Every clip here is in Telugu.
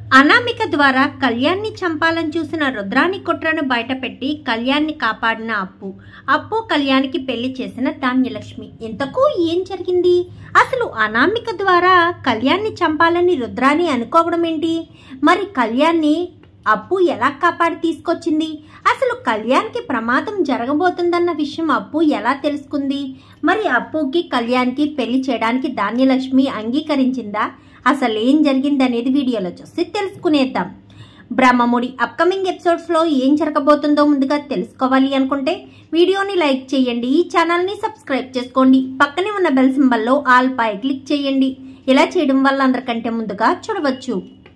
అనామిక ద్వారా కళ్యాణ్ని చంపాలని చూసిన రుద్రాని కుట్రను బయటపెట్టి కళ్యాణ్ని కాపాడిన అప్పు కళ్యాణ్కి పెళ్లి చేసిన ధాన్యలక్ష్మి. ఇంతకు ఏం జరిగింది? అసలు అనామిక ద్వారా కళ్యాణ్ని చంపాలని రుద్రాని అనుకోవడం ఏంటి? మరి కళ్యాణ్ని అప్పు ఎలా కాపాడి తీసుకొచ్చింది? అసలు కళ్యాణ్కి ప్రమాదం జరగబోతుందన్న విషయం అప్పు ఎలా తెలుసుకుంది? మరి అప్పుకి కళ్యాణ్కి పెళ్లి చేయడానికి ధాన్యలక్ష్మి అంగీకరించిందా? అసలు ఏం జరిగింది అనేది వీడియోలో చూసి తెలుసుకునేద్దాం. బ్రహ్మముడి అప్కమింగ్ ఎపిసోడ్స్లో ఏం జరగబోతుందో ముందుగా తెలుసుకోవాలి అనుకుంటే వీడియోని లైక్ చేయండి, ఈ ఛానల్ని సబ్స్క్రైబ్ చేసుకోండి, పక్కనే ఉన్న బెల్ సింబల్లో ఆల్ పై క్లిక్ చేయండి. ఇలా చేయడం వల్ల అందరికంటే ముందుగా చూడవచ్చు.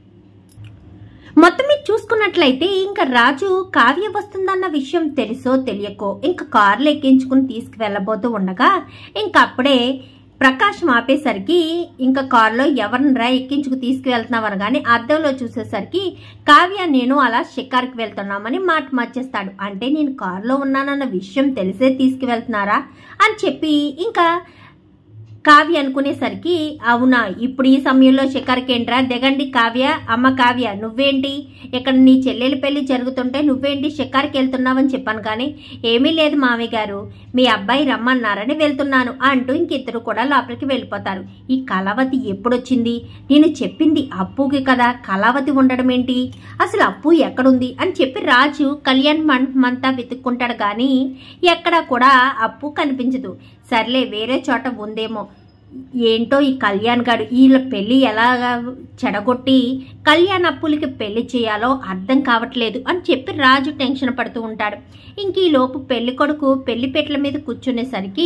మొత్తం మీరు చూసుకున్నట్లయితే ఇంకా రాజు కావ్య వస్తుందన్న విషయం తెలుసో తెలియకో ఇంకా కారులో ఎక్కించుకుని తీసుకువెళ్ళబోతూ ఉండగా ఇంకా అప్పుడే ప్రకాశం ఆపేసరికి ఇంకా కారులో ఎవరిని ఎక్కించుకు తీసుకువెళ్తున్నావు అనగానే అద్దంలో చూసేసరికి కావ్య నేను అలా షికార్కి వెళ్తున్నామని మాట మార్చేస్తాడు. అంటే నేను కారులో ఉన్నానన్న విషయం తెలిసే తీసుకువెళ్తున్నారా అని చెప్పి ఇంకా కావ్య అనుకునేసరికి అవునా ఇప్పుడు ఈ సమయంలో షికార్కేంట్రా దిగండి కావ్య, అమ్మ కావ్య నువ్వేంటి ఇక్కడ నీ చెల్లెలి పెళ్లి జరుగుతుంటే నువ్వేంటి షికార్కి వెళ్తున్నావని చెప్పాను. కానీ ఏమీ లేదు మామయ్య గారు, మీ అబ్బాయి రమ్మన్నారని వెళ్తున్నాను అంటూ ఇంకిద్దరు కూడా లోపలికి వెళ్ళిపోతారు. ఈ కళావతి ఎప్పుడొచ్చింది? నేను చెప్పింది అప్పుకి కదా, కళావతి ఉండడం ఏంటి? అసలు అప్పు ఎక్కడుంది అని చెప్పి రాజు కళ్యాణ్ మండపమంతా వెతుక్కుంటాడు కానీ ఎక్కడా కూడా అప్పు కనిపించదు. సర్లే వేరే చోట ఉందేమో. ఏంటో ఈ కళ్యాణ్ గారు వీళ్ళ పెళ్లి ఎలా చెడగొట్టి కళ్యాణ్ అప్పులకి పెళ్లి చేయాలో అర్థం కావట్లేదు అని చెప్పి రాజు టెన్షన్ పడుతూ ఉంటాడు. ఇంక ఈ లోపు పెళ్లి కొడుకు పెళ్లి పెట్ల మీద కూర్చునేసరికి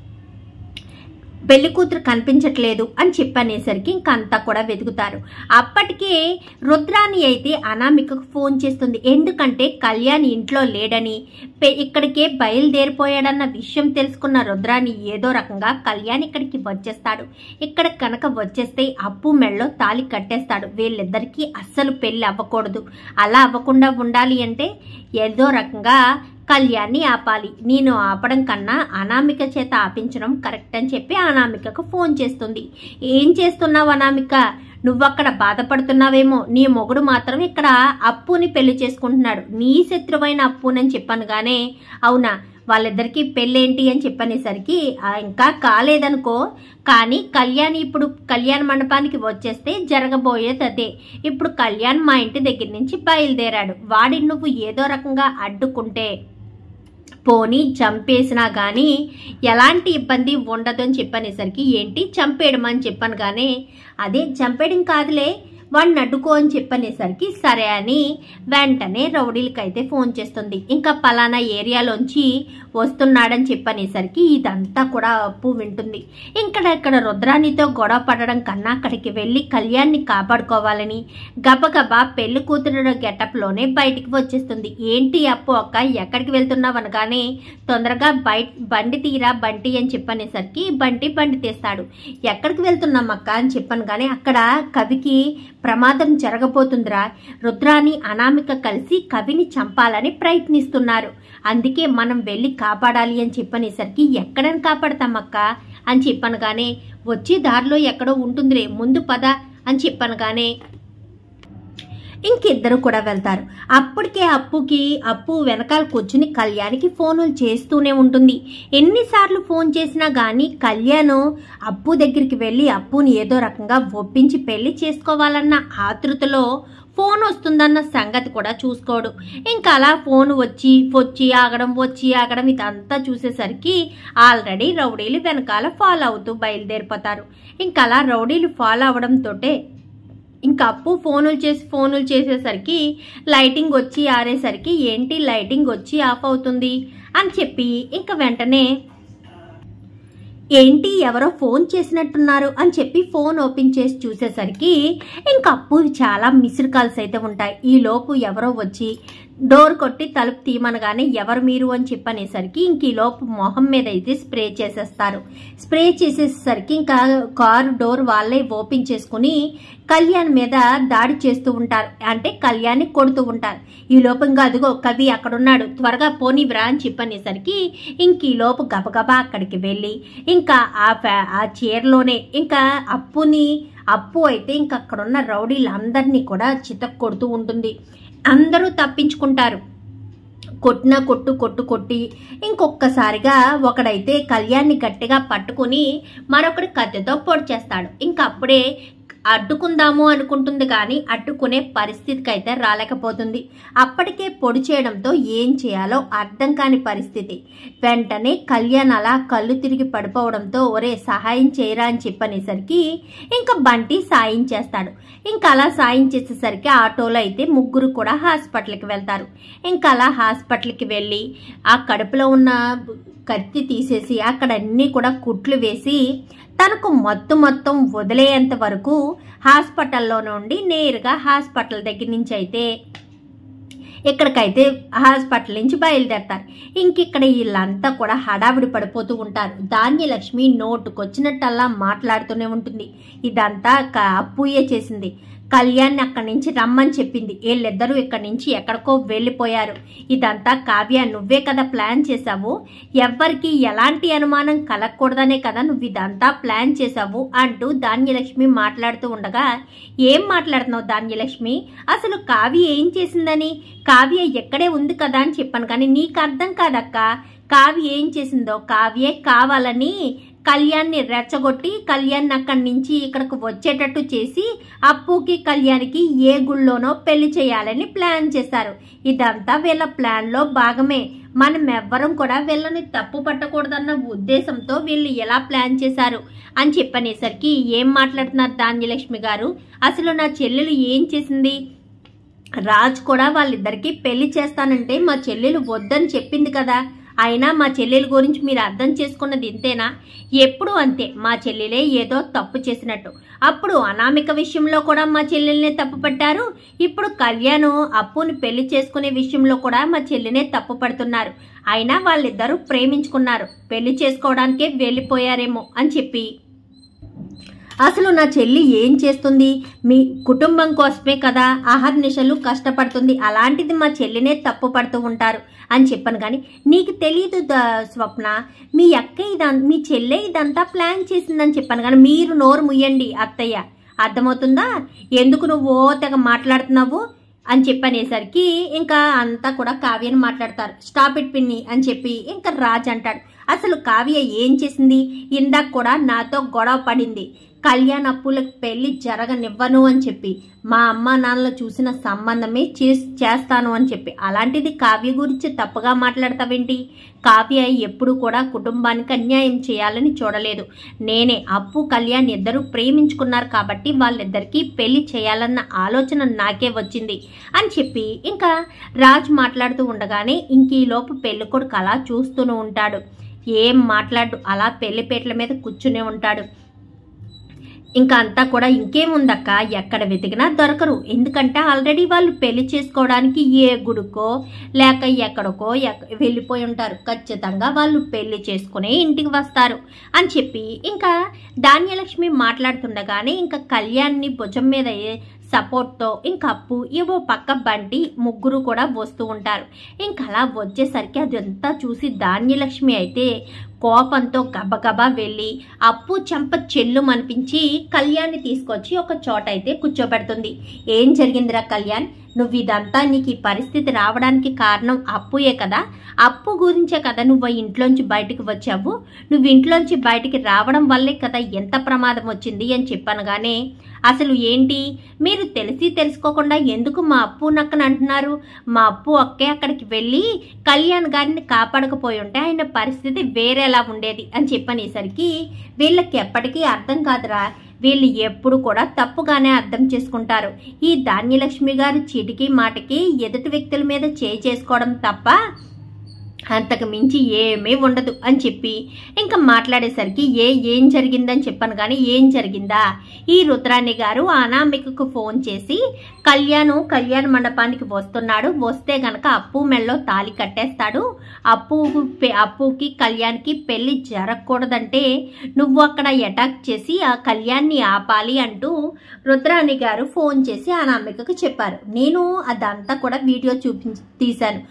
పెళ్లి కూతురు కనిపించట్లేదు అని చెప్పనేసరికి ఇంకంతా కూడా వెతుకుతారు. అప్పటికే రుద్రాని అయితే అనామికకు ఫోన్ చేస్తుంది. ఎందుకంటే కళ్యాణ్ ఇంట్లో లేడని ఇక్కడికే బయలుదేరిపోయాడన్న విషయం తెలుసుకున్న రుద్రాని ఏదో రకంగా కళ్యాణ్ ఇక్కడికి వచ్చేస్తాడు. ఇక్కడ కనుక వచ్చేస్తే అప్పు మెళ్ళలో తాళి కట్టేస్తాడు. వీళ్ళిద్దరికీ అస్సలు పెళ్లి అవ్వకూడదు. అలా అవ్వకుండా ఉండాలి అంటే ఏదో రకంగా కళ్యాణ్ని ఆపాలి. నేను ఆపడం కన్నా అనామిక చేత ఆపించడం కరెక్ట్ అని చెప్పి అనామికకు ఫోన్ చేస్తుంది. ఏం చేస్తున్నావు అనామిక? నువ్వక్కడ బాధపడుతున్నావేమో, నీ మొగుడు మాత్రం ఇక్కడ అప్పుని పెళ్లి చేసుకుంటున్నాడు, నీ శత్రువైన అప్పునని చెప్పాను. గానే అవునా వాళ్ళిద్దరికి పెళ్ళేంటి అని చెప్పనేసరికి ఇంకా కాలేదనుకో, కానీ కళ్యాణ్ ఇప్పుడు కళ్యాణ మండపానికి వచ్చేస్తే జరగబోయేది అదే. ఇప్పుడు కళ్యాణ్ మా ఇంటి దగ్గర నుంచి బయలుదేరాడు. వాడిని నువ్వు ఏదో రకంగా అడ్డుకుంటే పోనీ చంపేసినా కానీ ఎలాంటి ఇబ్బంది ఉండదు అని చెప్పనేసరికి ఏంటి చంపేయడం అని చెప్పాను. కానీ అదే చంపేయడం కాదులే వాడిని అడ్డుకో అని చెప్పనేసరికి సరే అని వెంటనే రౌడీలకైతే ఫోన్ చేస్తుంది. ఇంకా పలానా ఏరియాలోంచి వస్తున్నాడని చెప్పనేసరికి ఇదంతా కూడా అప్పు వింటుంది. ఇక్కడ రుద్రానితో గొడవ పడడం కన్నా అక్కడికి వెళ్ళి కళ్యాణ్ని కాపాడుకోవాలని గబగబా పెళ్లి కూతురు గెటప్లోనే బయటికి వచ్చేస్తుంది. ఏంటి అప్పు అక్క ఎక్కడికి వెళ్తున్నావు అనగానే తొందరగా బండి తీరా బంటి అని చెప్పనేసరికి బండి తీస్తాడు. ఎక్కడికి వెళ్తున్నాం అక్క అని చెప్పాను. కానీ అక్కడ కవికి ప్రమాదం జరగబోతుందిరా, రుద్రాని అనామిక కలిసి కవిని చంపాలని ప్రయత్నిస్తున్నారు, అందుకే మనం వెళ్ళి కాపాడాలి అని చెప్పనేసరికి ఎక్కడని కాపాడతామక్క అని చెప్పాను. కానీ వచ్చే దారిలో ఎక్కడో ఉంటుందిలే ముందు పద అని చెప్పాను. కానీ ఇంకిద్దరు కూడా వెళ్తారు. అప్పటికే అప్పు వెనకాల కూర్చుని కళ్యాణ్కి ఫోనులు చేస్తూనే ఉంటుంది. ఎన్నిసార్లు ఫోన్ చేసినా కానీ కళ్యాణ్ అప్పు దగ్గరికి వెళ్ళి అప్పుని ఏదో రకంగా ఒప్పించి పెళ్లి చేసుకోవాలన్న ఆతృతలో ఫోన్ వస్తుందన్న సంగతి కూడా చూసుకోడు. ఇంకా అలా ఫోన్ వచ్చి ఆగడం ఇదంతా చూసేసరికి ఆల్రెడీ రౌడీలు వెనకాల ఫాలో అవుతూ బయలుదేరిపోతారు. ఇంకా అలా రౌడీలు ఫాలో అవడంతో ఇంకా అప్పు ఫోనులు చేసేసరికి లైటింగ్ వచ్చి ఆరేసరికి ఏంటి లైటింగ్ వచ్చి ఆఫ్ అవుతుంది అని చెప్పి ఇంకా వెంటనే ఏంటి ఎవరో ఫోన్ చేసినట్టున్నారు అని చెప్పి ఫోన్ ఓపెన్ చేసి చూసేసరికి ఇంకా అప్పు చాలా మిస్డ్ కాల్స్ అయితే ఉంటాయి. ఈ లోపు ఎవరో వచ్చి డోర్ కొట్టి తలుపు తీయమనగానే ఎవరు మీరు అని చెప్పనేసరికి ఇంక ఈ లోపు మొహం మీద అయితే స్ప్రే చేసేస్తారు. స్ప్రే చేసేసరికి ఇంకా కారు డోర్ వాళ్ళే ఓపెన్ చేసుకుని కళ్యాణ్ మీద దాడి చేస్తూ ఉంటారు. అంటే కళ్యాణ్ని కొడుతూ ఉంటారు. ఈ లోపు ఇంకా అదిగో కవి అక్కడున్నాడు, త్వరగా పోనివ్రా అని చెప్పనేసరికి ఇంక ఈ లోపు గబగబా అక్కడికి వెళ్ళి ఇంకా ఆ చీరలోనే ఇంకా అప్పుని అప్పు అయితే ఇంక అక్కడున్న రౌడీలందరినీ కూడా చితక్ కొడుతూ ఉంటుంది. అందరూ తప్పించుకుంటారు. కొట్టిన కొట్టి ఇంకొక్కసారిగా ఒకడైతే కళ్యాణ్ని గట్టిగా పట్టుకుని మరొకటి కత్తితో పొడి చేస్తాడు. ఇంకప్పుడే అడ్డుకుందాము అనుకుంటుంది కానీ అడ్డుకునే పరిస్థితికి అయితే రాలేకపోతుంది. అప్పటికే పొడి చేయడంతో ఏం చేయాలో అర్థం కాని పరిస్థితి. వెంటనే కళ్యాణ్ అలా కళ్ళు తిరిగి పడిపోవడంతో ఒరే సహాయం చేయరా అని చెప్పనేసరికి ఇంకా బంటి సాయం చేస్తాడు. ఇంకా అలా సాయం చేసేసరికి ఆటోలో అయితే ముగ్గురు కూడా హాస్పిటల్కి వెళ్తారు. ఇంకా అలా హాస్పిటల్కి వెళ్ళి ఆ కడుపులో ఉన్న కత్తి తీసేసి అక్కడ అన్నీ కూడా కుట్లు వేసి తనకు మొత్తం వదిలేంత వరకు హాస్పిటల్లో నుండి నేరుగా హాస్పిటల్ దగ్గర నుంచి అయితే ఇక్కడికైతే హాస్పిటల్ నుంచి బయలుదేరతారు. ఇంకిక్కడ వీళ్ళంతా కూడా హడావిడి పడిపోతూ ఉంటారు. ధాన్యలక్ష్మి నోటుకొచ్చినట్టల్లా మాట్లాడుతూనే ఉంటుంది. ఇదంతా అప్పుయే చేసింది. కళ్యాణ్ అక్కడి నుంచి రమ్మని చెప్పింది. వీళ్ళిద్దరూ ఇక్కడి నుంచి ఎక్కడికో వెళ్ళిపోయారు. ఇదంతా కావ్య నువ్వే కదా ప్లాన్ చేసావు, ఎవ్వరికి ఎలాంటి అనుమానం కలగకూడదనే కదా నువ్వు ఇదంతా ప్లాన్ చేసావు అంటూ ధాన్యలక్ష్మి మాట్లాడుతూ ఉండగా, ఏం మాట్లాడుతున్నావు ధాన్యలక్ష్మి, అసలు కావ్య ఏం చేసిందని? కావ్య ఎక్కడే ఉంది కదా అని చెప్పాను కానీ నీకు అర్థం కాదక్క. కావ్య ఏం చేసిందో, కావ్యే కావాలని కళ్యాణ్ని రెచ్చగొట్టి కళ్యాణ్ అక్కడి నుంచి ఇక్కడికి వచ్చేటట్టు చేసి అప్పుకి కళ్యాణ్కి ఏ గుళ్ళోనో పెళ్లి చేయాలని ప్లాన్ చేశారు. ఇదంతా వీళ్ళ ప్లాన్లో భాగమే. మనం ఎవ్వరం కూడా వీళ్ళని తప్పు పట్టకూడదన్న ఉద్దేశంతో వీళ్ళు ఎలా ప్లాన్ చేశారు అని చెప్పనేసరికి ఏం మాట్లాడుతున్నారు ధాన్యలక్ష్మి గారు, అసలు నా చెల్లెలు ఏం చేసింది? రాజ్ కూడా వాళ్ళిద్దరికి పెళ్లి చేస్తానంటే మా చెల్లెలు వద్దని చెప్పింది కదా. అయినా మా చెల్లెల గురించి మీరు అర్థం చేసుకున్నది ఇంతేనా? ఎప్పుడు అంతే, మా చెల్లెలే ఏదో తప్పు చేసినట్టు. అప్పుడు అనామిక విషయంలో కూడా మా చెల్లెల్నే తప్పు పట్టారు. ఇప్పుడు కళ్యాణ్ అప్పుని పెళ్లి చేసుకునే విషయంలో కూడా మా చెల్లినే తప్పు పడుతున్నారు. అయినా వాళ్ళిద్దరూ ప్రేమించుకున్నారు, పెళ్లి చేసుకోవడానికే వెళ్ళిపోయారేమో అని చెప్పి అసలు నా చెల్లి ఏం చేస్తుంది? మీ కుటుంబం కోసమే కదా అహర్నిశలు కష్టపడుతుంది. అలాంటిది మా చెల్లినే తప్పు పడుతూ ఉంటారు అని చెప్పాను. కానీ నీకు తెలియదు స్వప్న, మీ అక్క మీ చెల్లె ఇదంతా ప్లాన్ చేసిందని చెప్పాను. కానీ మీరు నోరు ముయ్యండి అత్తయ్య, అర్థమవుతుందా? ఎందుకు నువ్వు తెగ మాట్లాడుతున్నావు అని చెప్పనేసరికి ఇంకా అంతా కూడా కావ్యని మాట్లాడతారు. స్టాప్ ఇట్ పిన్ని అని చెప్పి ఇంకా రాజ్ అంటాడు, అసలు కావ్య ఏం చేసింది? ఇందాక కూడా నాతో గొడవ పడింది, కళ్యాణ్ అప్పులకు పెళ్లి జరగనివ్వను అని చెప్పి, మా అమ్మ నాన్నలు చూసిన సంబంధమే చేస్తాను అని చెప్పి. అలాంటిది కావ్య గురించి తప్పుగా మాట్లాడతావేంటి? కావ్య ఎప్పుడు కూడా కుటుంబానికి అన్యాయం చేయాలని చూడలేదు. నేనే అప్పు కళ్యాణ్ ఇద్దరు ప్రేమించుకున్నారు కాబట్టి వాళ్ళిద్దరికీ పెళ్లి చేయాలన్న ఆలోచన నాకే వచ్చింది అని చెప్పి ఇంకా రాజ్ మాట్లాడుతూ ఉండగానే ఇంక ఈలోపు పెళ్లి కొడుకు అలా చూస్తూనే ఉంటాడు. ఏం మాట్లాడు, అలా పెళ్లిపేటల మీద కూర్చునే ఉంటాడు. ఇంకా అంతా కూడా ఇంకేముందక్క, ఎక్కడ వెతికినా దొరకరు. ఎందుకంటే ఆల్రెడీ వాళ్ళు పెళ్లి చేసుకోవడానికి ఏ గుడికో లేక ఎక్కడికో వెళ్ళిపోయి ఉంటారు. ఖచ్చితంగా వాళ్ళు పెళ్లి చేసుకునే ఇంటికి వస్తారు అని చెప్పి ఇంకా ధాన్యలక్ష్మి మాట్లాడుతుండగానే ఇంకా కళ్యాణ్ని భుజం మీద సపోర్ట్తో ఇంకా అప్పు ఏవో పక్క బంటి ముగ్గురు కూడా వస్తూ ఉంటారు. ఇంకా అలా వచ్చేసరికి అదంతా చూసి ధాన్యలక్ష్మి అయితే కోపంతో గబగబా వెళ్ళి అప్పు చెంప చెల్లు అనిపించి కళ్యాణ్ని తీసుకొచ్చి ఒక చోట అయితే కూర్చోబెడుతుంది. ఏం జరిగిందిరా కళ్యాణ్, నువ్వు ఇదంతా నీకు ఈ పరిస్థితి రావడానికి కారణం అప్పుయే కదా, అప్పు గురించే కదా నువ్వు ఇంట్లోంచి బయటకు వచ్చావు, నువ్వు ఇంట్లోంచి బయటికి రావడం వల్లే కదా ఎంత ప్రమాదం వచ్చింది అని చెప్పనగానే, అసలు ఏంటి మీరు తెలిసి తెలుసుకోకుండా ఎందుకు మా అప్పు నక్కని అంటున్నారు? మా అప్పు ఒక్కే అక్కడికి వెళ్ళి కళ్యాణ్ గారిని కాపాడకపోయి ఉంటే ఆయన పరిస్థితి వేరేలా ఉండేది అని చెప్పనేసరికి వీళ్ళకి ఎప్పటికీ అర్థం కాదురా, వీళ్ళు ఎప్పుడు కూడా తప్పుగానే అర్థం చేసుకుంటారు. ఈ ధాన్యలక్ష్మి గారు చీటికి మాటికి ఎదుటి వ్యక్తుల మీద చేసుకోవడం తప్ప అంతకు మించి ఏమీ ఉండదు అని చెప్పి ఇంకా మాట్లాడేసరికి ఏం జరిగిందని చెప్పాను. కానీ ఏం జరిగిందా, ఈ రుద్రాణి గారు అనామికకు ఫోన్ చేసి కళ్యాణ్ మండపానికి వస్తున్నాడు, వస్తే గనక అప్పు మెళ్ళలో తాళి కట్టేస్తాడు, అప్పుకి కళ్యాణ్కి పెళ్లి జరగకూడదంటే నువ్వు అక్కడ అటాక్ చేసి ఆ కళ్యాణ్ని ఆపాలి అంటూ రుద్రాణి గారు ఫోన్ చేసి అనామికకు చెప్పారు. నేను అదంతా కూడా వీడియో తీశాను.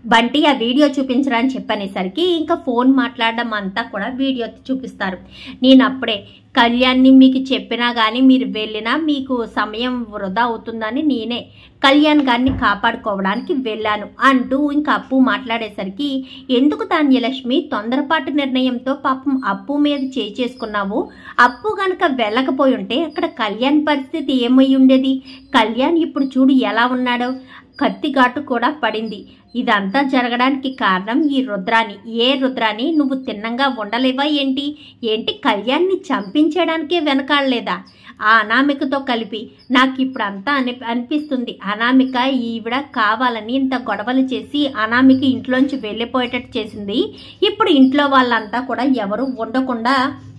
బంటి ఆ వీడియో చూపించరా అని చెప్పనేసరికి ఇంకా ఫోన్ మాట్లాడడం అంతా కూడా వీడియో చూపిస్తారు. నేను అప్పుడే కళ్యాణ్ని మీకు చెప్పినా కానీ మీరు వెళ్ళినా మీకు సమయం వృధా అవుతుందని నేనే కళ్యాణ్ గారిని కాపాడుకోవడానికి వెళ్ళాను అంటూ ఇంకా అప్పు మాట్లాడేసరికి, ఎందుకు ధాన్యలక్ష్మి తొందరపాటు నిర్ణయంతో పాపం అప్పు మీద చేసుకున్నావు? అప్పు గనక వెళ్ళకపోయి ఉంటే అక్కడ కళ్యాణ్ పరిస్థితి ఏమై ఉండేది? కళ్యాణ్ ఇప్పుడు చూడు ఎలా ఉన్నాడో, కత్తిఘాటు కూడా పడింది. ఇదంతా జరగడానికి కారణం ఈ రుద్రాని. ఏ రుద్రాని? నువ్వు తిన్నంగా ఉండలేవా ఏంటి కళ్యాణ్ని చంపించడానికే వెనకాడలేదా? ఆ అనామికతో కలిపి నాకు ఇప్పుడు అంతా అనిపిస్తుంది, అనామిక ఈవిడ కావాలని ఇంత గొడవలు చేసి అనామిక ఇంట్లోంచి వెళ్ళిపోయేటట్టు చేసింది. ఇప్పుడు ఇంట్లో వాళ్ళంతా కూడా ఎవరు ఉండకుండా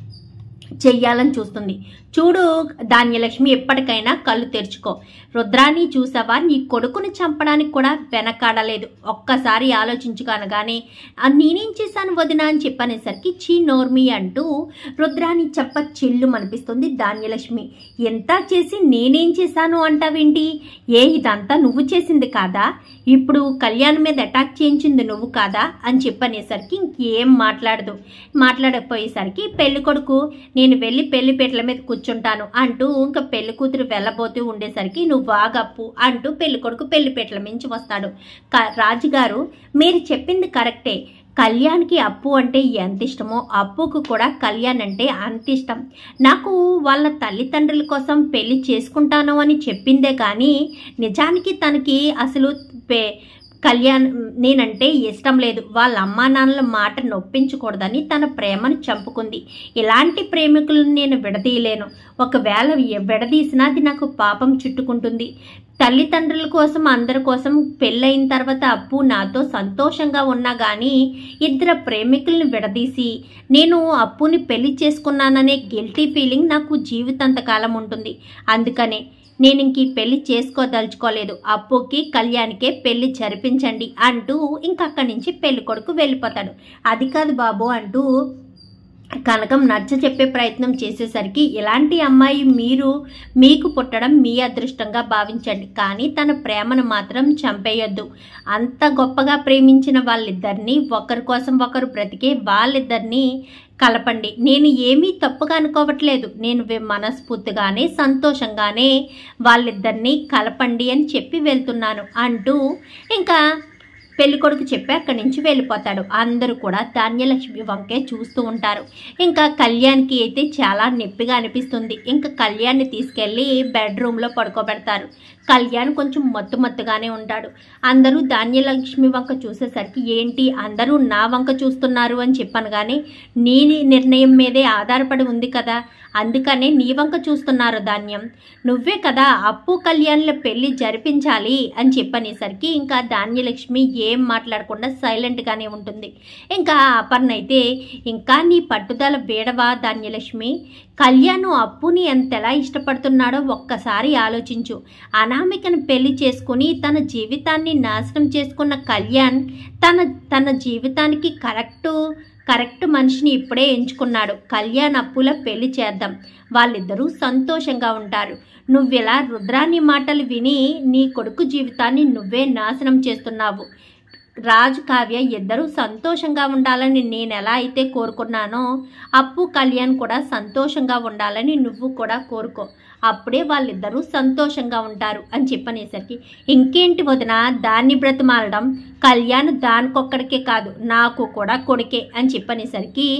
చెయ్యాలని చూస్తుంది. చూడు ధాన్యలక్ష్మి, ఎప్పటికైనా కళ్ళు తెరుచుకో. రుద్రాని చూసావా, నీ కొడుకుని చంపడానికి కూడా వెనకాడలేదు. ఒక్కసారి ఆలోచించుకానగానే నేనేం చేశాను వదినా అని చెప్పనేసరికి చీ నోర్మి అంటూ రుద్రాని చెప్ప చెల్లు అనిపిస్తుంది ధాన్యలక్ష్మి. ఎంత చేసి నేనేం చేశాను అంటావేంటి? ఇదంతా నువ్వు చేసింది కాదా? ఇప్పుడు కళ్యాణ్ మీద అటాక్ చేయించింది నువ్వు కాదా అని చెప్పనేసరికి ఇంకేం మాట్లాడకపోయేసరికి పెళ్లి కొడుకు నేను వెళ్ళి పెళ్లిపేటల మీద కూర్చుంటాను అంటూ ఇంకా పెళ్లి కూతురు వెళ్ళబోతూ ఉండేసరికి నువ్వు ఆగప్పు అంటూ పెళ్లి కొడుకు పెళ్లిపేటల మించి వస్తాడు. రాజుగారు మీరు చెప్పింది కరెక్టే, కళ్యాణ్కి అప్పు అంటే ఎంత ఇష్టమో అప్పుకు కూడా కళ్యాణ్ అంటే అంత ఇష్టం. నాకు వాళ్ళ తల్లిదండ్రుల కోసం పెళ్లి చేసుకుంటాను అని చెప్పిందే కానీ నిజానికి తనకి అసలు కళ్యాణ్ నేనంటే ఇష్టం లేదు. వాళ్ళ అమ్మా నాన్నల మాట నొప్పించకూడదని తన ప్రేమను చంపుకుంది. ఇలాంటి ప్రేమికులను నేను విడదీయలేను. ఒకవేళ విడదీసినా అది నాకు పాపం చుట్టుకుంటుంది. తల్లిదండ్రుల కోసం అందరి కోసం పెళ్ళయిన తర్వాత అప్పు నాతో సంతోషంగా ఉన్నా కానీ ఇద్దరు ప్రేమికులను విడదీసి నేను అప్పుని పెళ్లి చేసుకున్నాననే గిల్టీ ఫీలింగ్ నాకు జీవితాంతకాలం ఉంటుంది. అందుకనే నేను ఇంక పెళ్లి చేసుకోదలుచుకోలేదు. అప్పుకి కళ్యాణ్కే పెళ్లి జరిపించండి అంటూ ఇంకక్కడి నుంచి పెళ్లి కొడుకు వెళ్ళిపోతాడు. అది కాదు బాబు అంటూ కనకం నచ్చ చెప్పే ప్రయత్నం చేసేసరికి ఇలాంటి అమ్మాయి మీకు పుట్టడం మీ అదృష్టంగా భావించండి, కానీ తన ప్రేమను మాత్రం చంపేయొద్దు. అంత గొప్పగా ప్రేమించిన వాళ్ళిద్దరినీ ఒకరి కోసం ఒకరు బ్రతికే వాళ్ళిద్దరినీ కలపండి. నేను ఏమీ తప్పుగా అనుకోవట్లేదు, నేను మనస్ఫూర్తిగానే సంతోషంగానే వాళ్ళిద్దరినీ కలపండి అని చెప్పి వెళ్తున్నాను అంటూ ఇంకా పెళ్ళికొడుకు చెప్పి అక్కడి నుంచి వెళ్ళిపోతాడు. అందరూ కూడా ధాన్యలక్ష్మి వంకే చూస్తూ ఉంటారు. ఇంకా కళ్యాణ్కి అయితే చాలా నొప్పిగా అనిపిస్తుంది. ఇంకా కళ్యాణ్ని తీసుకెళ్ళి బెడ్రూమ్లో పడుకోబెడతారు. కళ్యాణ్ కొంచెం మత్తుగానే ఉంటాడు. అందరూ ధాన్యలక్ష్మి వంక చూసేసరికి ఏంటి అందరూ నా వంక చూస్తున్నారు అని చెప్పాను, కానీ నీ నిర్ణయం మీదే ఆధారపడి ఉంది కదా, అందుకనే నీ వంక చూస్తున్నారు ధాన్యం. నువ్వే కదా అప్పు కళ్యాణ్ల పెళ్లి జరిపించాలి అని చెప్పనేసరికి ఇంకా ధాన్యలక్ష్మి ఏం మాట్లాడకుండా సైలెంట్గానే ఉంటుంది. ఇంకా అపర్ణ అయితే ఇంకా నీ పట్టుదల వేడవా ధాన్యలక్ష్మి, కళ్యాణ్ అప్పుని ఎంతలా ఇష్టపడుతున్నాడో ఒక్కసారి ఆలోచించు. అనామికను పెళ్లి చేసుకుని తన జీవితాన్ని నాశనం చేసుకున్న కళ్యాణ్ తన జీవితానికి కరెక్ట్ మనిషిని ఇప్పుడే ఎంచుకున్నాడు. కళ్యాణ్ అప్పుల పెళ్లి చేద్దాం, వాళ్ళిద్దరూ సంతోషంగా ఉంటారు. నువ్విలా రుద్రాని మాటలు విని నీ కొడుకు జీవితాన్ని నువ్వే నాశనం చేస్తున్నావు. రాజు కావ్య ఇద్దరూ సంతోషంగా ఉండాలని నేను ఎలా అయితే కోరుకున్నానో అప్పు కళ్యాణ్ కూడా సంతోషంగా ఉండాలని నువ్వు కూడా కోరుకో, అప్పుడే వాళ్ళిద్దరూ సంతోషంగా ఉంటారు అని చెప్పనేసరికి ఇంకేంటి వదిన దాన్ని బ్రతిమాలడం, కళ్యాణ్ దానికొక్కడికే కాదు నాకు కూడా కొడుకే అని చెప్పనేసరికి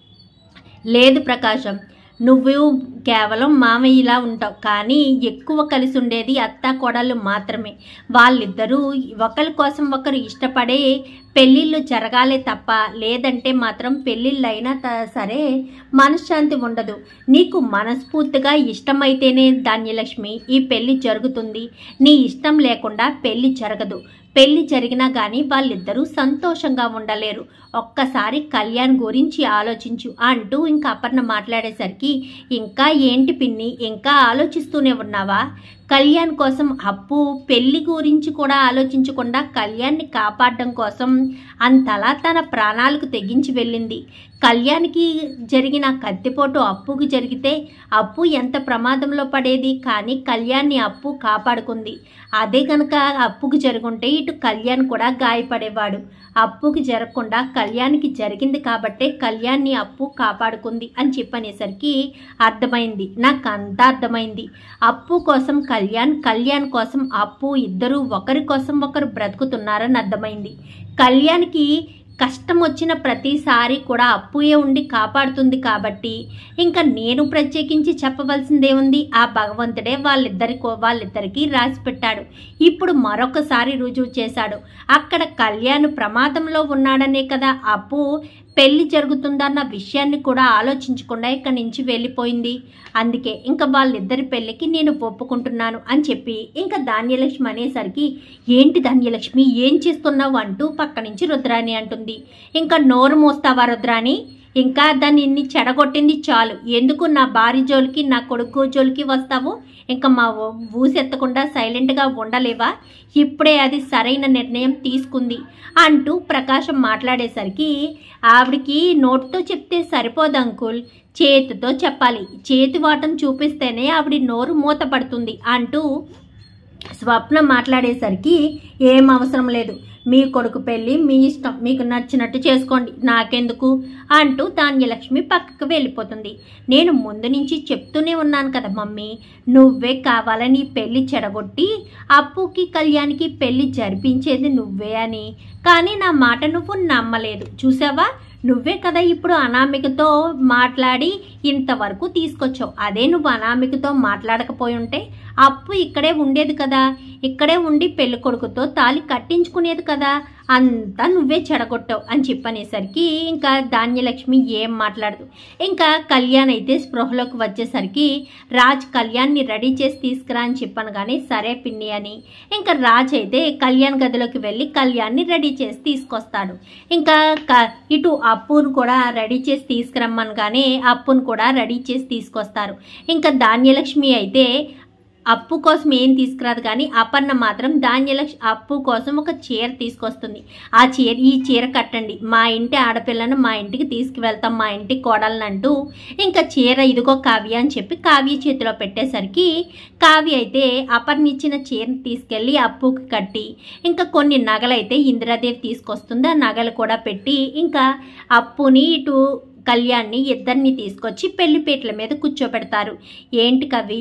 లేదు ప్రకాశం, నువ్వు కేవలం మామయ్యలా ఉంటావు, కానీ ఎక్కువ కలిసి ఉండేది అత్త కోడళ్ళు మాత్రమే. వాళ్ళిద్దరూ ఒకరి కోసం ఒకరు ఇష్టపడే పెళ్ళిళ్ళు జరగాలే తప్ప లేదంటే మాత్రం పెళ్ళిళ్ళైనా సరే మనశ్శాంతి ఉండదు. నీకు మనస్ఫూర్తిగా ఇష్టమైతేనే ధాన్యలక్ష్మి ఈ పెళ్ళి జరుగుతుంది, నీ ఇష్టం లేకుండా పెళ్ళి జరగదు. పెళ్లి జరిగినా కానీ వాళ్ళిద్దరూ సంతోషంగా ఉండలేరు. ఒక్కసారి కళ్యాణ్ గురించి ఆలోచించు అంటూ ఇంకా అపర్ణ మాట్లాడేసరికి ఇంకా ఏంటి పిన్ని ఇంకా ఆలోచిస్తూనే ఉన్నావా? కళ్యాణ్ కోసం అప్పు పెళ్లి గురించి కూడా ఆలోచించకుండా కళ్యాణ్ని కాపాడడం కోసం అంతలా తన ప్రాణాలకు తెగించి వెళ్ళింది. కళ్యాణ్కి జరిగిన కత్తిపోటు అప్పుకు జరిగితే అప్పు ఎంత ప్రమాదంలో పడేది, కానీ కళ్యాణ్ని అప్పు కాపాడుకుంది. అదే కనుక అప్పుకు జరుగుంటే ఇటు కళ్యాణ్ కూడా గాయపడేవాడు. అప్పుకి జరగకుండా కళ్యాణ్కి జరిగింది కాబట్టే కళ్యాణ్ని అప్పు కాపాడుకుంది అని చెప్పనేసరికి అర్థమైంది, నాకు అంతా అర్థమైంది. అప్పు కోసం కళ్యాణ్ కోసం అప్పు ఇద్దరు ఒకరి కోసం ఒకరు బ్రతుకుతున్నారని అర్థమైంది. కళ్యాణ్కి కష్టం వచ్చిన ప్రతిసారి కూడా అప్పుయే ఉండి కాపాడుతుంది కాబట్టి ఇంకా నేను ప్రత్యేకించి చెప్పవలసిందేముంది, ఆ భగవంతుడే వాళ్ళిద్దరికి రాసి పెట్టాడు. ఇప్పుడు మరొకసారి రుజువు చేశాడు. అక్కడ కళ్యాణ్ ప్రమాదంలో ఉన్నాడనే కదా అప్పు పెళ్లి జరుగుతుందన్న విషయాన్ని కూడా ఆలోచించకుండా ఇక్కడి నుంచి వెళ్ళిపోయింది. అందుకే ఇంకా వాళ్ళిద్దరి పెళ్ళికి నేను ఒప్పుకుంటున్నాను అని చెప్పి ఇంకా ధాన్యలక్ష్మి అనేసరికి, ఏంటి ధాన్యలక్ష్మి ఏం చేస్తున్నావు అంటూ పక్క నుంచి రుద్రాణి అంటుంది. ఇంకా నోరు మోస్తావా రుద్రాణి, ఇంకా దాన్ని ఇన్ని చెడగొట్టింది చాలు, ఎందుకు నా భార్య జోలికి నా కొడుకు జోలికి వస్తావు, ఇంకా మా ఊసెత్తకుండా సైలెంట్గా ఉండలేవా, ఇప్పుడే అది సరైన నిర్ణయం తీసుకుంది అంటూ ప్రకాశం మాట్లాడేసరికి ఆవిడికి నోటితో చెప్తే సరిపోదు అంకుల్, చేతితో చెప్పాలి, చేతి వాటం చూపిస్తేనే ఆవిడ నోరు మూతపడుతుంది అంటూ స్వప్న మాట్లాడేసరికి ఏం అవసరం లేదు, మీ కొడుకు పెళ్ళి మీ ఇష్టం, మీకు నచ్చినట్టు చేసుకోండి, నాకెందుకు అంటూ ధాన్యలక్ష్మి పక్కకు వెళ్ళిపోతుంది. నేను ముందు నుంచి చెప్తూనే ఉన్నాను కదా మమ్మీ, నువ్వే కావాలని పెళ్లి చెడగొట్టి అప్పుకి కళ్యాణ్కి పెళ్లి జరిపించేది నువ్వే అని, కానీ నా మాట నువ్వు నమ్మలేదు. చూసావా, నువ్వే కదా ఇప్పుడు అనామికతో మాట్లాడి ఇంతవరకు తీసుకొచ్చావు. అదే నువ్వు అనామికతో మాట్లాడకపోయి ఉంటే అప్పు ఇక్కడే ఉండేది కదా, ఇక్కడే ఉండి పెళ్లి కొడుకుతో తాళి కట్టించుకునేది కదా, అంతా నువ్వే చెడగొట్టావు అని చెప్పనేసరికి ఇంకా ధాన్యలక్ష్మి ఏం మాట్లాడదు. ఇంకా కళ్యాణ్ అయితే స్పృహలోకి వచ్చేసరికి రాజ్ కళ్యాణ్ని రెడీ చేసి తీసుకురా అని చెప్పాను, కానీ సరే పిన్ని అని ఇంకా రాజ్ అయితే కళ్యాణ్ గదిలోకి వెళ్ళి కళ్యాణ్ని రెడీ చేసి తీసుకొస్తాడు. ఇంకా ఇటు అప్పును కూడా రెడీ చేసి తీసుకురమ్మను, కానీ అప్పును కూడా రెడీ చేసి తీసుకొస్తారు. ఇంకా ధాన్యలక్ష్మి అయితే అప్పు కోసం ఏం తీసుకురాదు, కానీ అపర్ణ మాత్రం అప్పు కోసం ఒక చీర తీసుకొస్తుంది. ఈ చీర కట్టండి, మా ఇంటి ఆడపిల్లను మా ఇంటికి తీసుకువెళ్తాం, మా ఇంటి కోడలను అంటూ ఇంకా చీర ఇదిగో కావ్య అని చెప్పి కావ్య చేతిలో పెట్టేసరికి కావ్య అయితే అపర్ణ ఇచ్చిన చీరని తీసుకెళ్ళి అప్పుకి కట్టి ఇంకా కొన్ని నగలైతే ఇందిరాదేవి తీసుకొస్తుంది. ఆ నగలు కూడా పెట్టి ఇంకా అప్పుని ఇటు కళ్యాణ్ని ఇద్దరిని తీసుకొచ్చి పెళ్లిపీటల మీద కూర్చోబెడతారు. ఏంటి కవి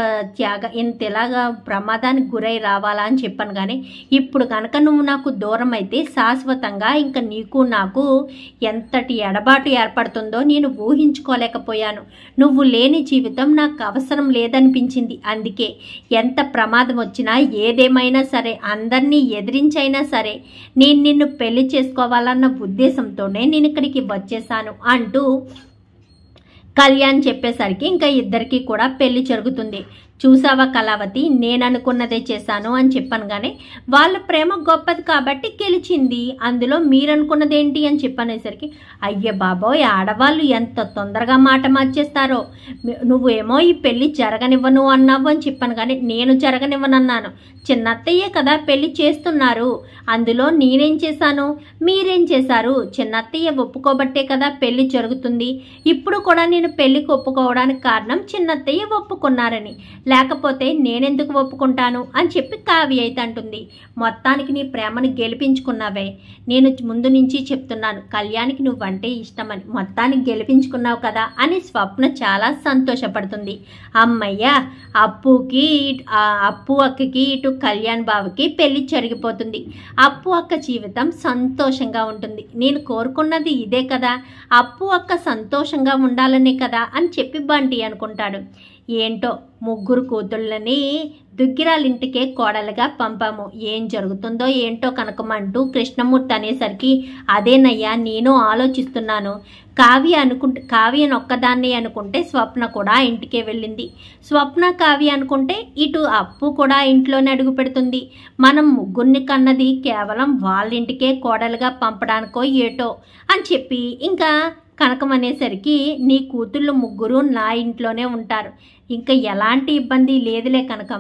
ఇంత ఇలాగా ప్రమాదానికి గురై రావాలా అని చెప్పాను, కానీ ఇప్పుడు కనుక నువ్వు నాకు దూరం అయితే శాశ్వతంగా ఇంకా నీకు నాకు ఎంతటి ఎడబాటు ఏర్పడుతుందో నేను ఊహించుకోలేకపోయాను. నువ్వు లేని జీవితం నాకు అవసరం లేదనిపించింది. అందుకే ఎంత ప్రమాదం వచ్చినా ఏదేమైనా సరే అందరినీ ఎదిరించైనా సరే నేను నిన్ను పెళ్లి చేసుకోవాలన్న ఉద్దేశంతోనే నేను ఇక్కడికి వచ్చేసాను అంటూ కళ్యాణ్ చెప్పేసరికి ఇంకా ఇద్దరికి కూడా పెళ్లి జరుగుతుంది. చూసావా కళావతి, నేను అనుకున్నదే చేశాను అని చెప్పాను, కానీ వాళ్ళ ప్రేమ గొప్పది కాబట్టి గెలిచింది, అందులో మీరనుకున్నదేంటి అని చెప్పనేసరికి అయ్య బాబోయ్, ఆడవాళ్ళు ఎంత తొందరగా మాట మార్చేస్తారో, నువ్వేమో ఈ పెళ్లి జరగనివ్వను అన్నావు అని చెప్పాను, కానీ నేను జరగనివ్వనన్నాను. చిన్నత్తయ్యే కదా పెళ్లి చేస్తున్నారు, అందులో నేనేం చేశాను, మీరేం చేశారు, చిన్నత్తయ్య ఒప్పుకోబట్టే కదా పెళ్లి జరుగుతుంది. ఇప్పుడు కూడా నేను పెళ్లికి ఒప్పుకోవడానికి కారణం చిన్నత్తయ్య ఒప్పుకున్నారని, లేకపోతే నేనెందుకు ఒప్పుకుంటాను అని చెప్పి కావ్య అయితే అంటుంది. మొత్తానికి నీ ప్రేమను గెలిపించుకున్నావే, నేను ముందు నుంచి చెప్తున్నాను కళ్యాణ్కి నువ్వంటే ఇష్టమని, మొత్తానికి గెలిపించుకున్నావు కదా అని స్వప్న చాలా సంతోషపడుతుంది. అమ్మయ్య, అప్పు అక్కకి ఇటు కళ్యాణ్ బావకి పెళ్లి జరిగిపోతుంది, అప్పు అక్క జీవితం సంతోషంగా ఉంటుంది. నేను కోరుకున్నది ఇదే కదా, అప్పు అక్క సంతోషంగా ఉండాలనే కదా అని చెప్పి బంటి అనుకుంటాడు. ఏంటో ముగ్గురు కూతుళ్ళని దుగ్గిరాలింటికే కోడలుగా పంపాము, ఏం జరుగుతుందో ఏంటో కనుకమంటూ కృష్ణమూర్తి అనేసరికి అదేనయ్యా నేను ఆలోచిస్తున్నాను. కావ్యను ఒక్కదాన్ని అనుకుంటే స్వప్న కూడా ఇంటికే వెళ్ళింది, స్వప్న కావ్య అనుకుంటే ఇటు అప్పు కూడా ఇంట్లోనే అడుగు పెడుతుంది. మనం ముగ్గురిని కన్నది కేవలం వాళ్ళ ఇంటికే కోడలుగా పంపడానికో ఏటో అని చెప్పి ఇంకా కనకం అనేసరికి నీ కూతుళ్ళు ముగ్గురు నా ఇంట్లోనే ఉంటారు, ఇంకా ఎలాంటి ఇబ్బంది లేదులే కనకం,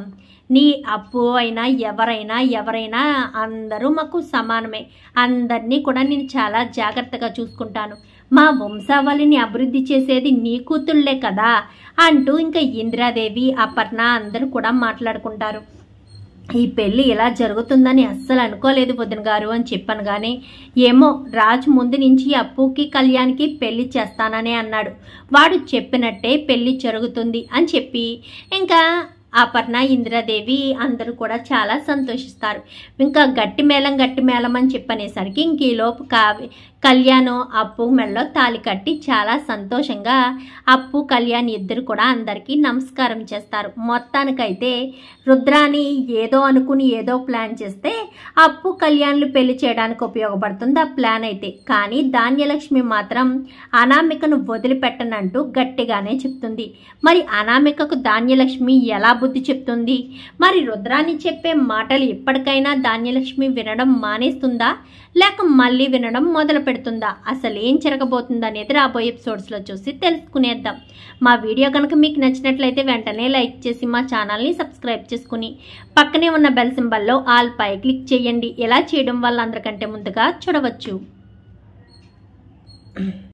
నీ అప్పు అయినా ఎవరైనా అందరూ మాకు సమానమే, అందరినీ కూడా నేను చాలా జాగ్రత్తగా చూసుకుంటాను, మా వంశావళిని అభివృద్ధి చేసేది నీ కూతుళ్లే కదా అంటూ ఇంకా ఇందిరాదేవి అపర్ణ అందరూ కూడా మాట్లాడుకుంటారు. ఈ పెళ్ళి ఇలా జరుగుతుందని అస్సలు అనుకోలేదు వదిన గారు అని చెప్పాను. కానీ ఏమో రాజు ముందు నుంచి అప్పుకి కళ్యాణ్కి పెళ్లి చేస్తాననే అన్నాడు, వాడు చెప్పినట్టే పెళ్లి జరుగుతుంది అని చెప్పి ఇంకా అపర్ణ ఇందిరాదేవి అందరూ కూడా చాలా సంతోషిస్తారు. ఇంకా గట్టి మేళం అని చెప్పనేసరికి ఇంక ఈలోపు కళ్యాణం అప్పు మెడలో తాళి కట్టి చాలా సంతోషంగా అప్పు కళ్యాణ్ ఇద్దరు కూడా అందరికీ నమస్కారం చేస్తారు. మొత్తానికైతే రుద్రాని ఏదో అనుకుని ఏదో ప్లాన్ చేస్తే అప్పు కళ్యాణ్లు పెళ్లి చేయడానికి ఉపయోగపడుతుంది ఆ ప్లాన్ అయితే. కానీ ధాన్యలక్ష్మి మాత్రం అనామికను వదిలిపెట్టనంటూ గట్టిగానే చెప్తుంది. మరి అనామికకు ధాన్యలక్ష్మి ఎలా బుద్ధి చెప్తుంది? మరి రుద్రాని చెప్పే మాటలు ఇప్పటికైనా ధాన్యలక్ష్మి వినడం మానేస్తుందా, లేక మళ్ళీ వినడం మొదలు పెడుతుందా? అసలు ఏం జరగబోతుందా అనేది రాబోయే ఎపిసోడ్స్లో చూసి తెలుసుకునేద్దాం. మా వీడియో కనుక మీకు నచ్చినట్లయితే వెంటనే లైక్ చేసి మా ఛానల్ని సబ్స్క్రైబ్ చేసుకుని పక్కనే ఉన్న బెల్ సింబల్లో ఆల్ పై క్లిక్ చేయండి. ఇలా చేయడం వల్ల అందరికంటే ముందుగా చూడవచ్చు.